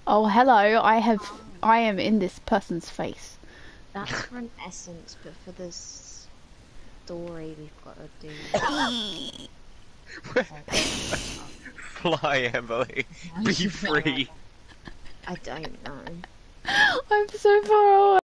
Oh, hello. I am in this person's face. That's for an essence, but for the story we've got to do. Fly, Emily. Be free. I don't know. I'm so far away.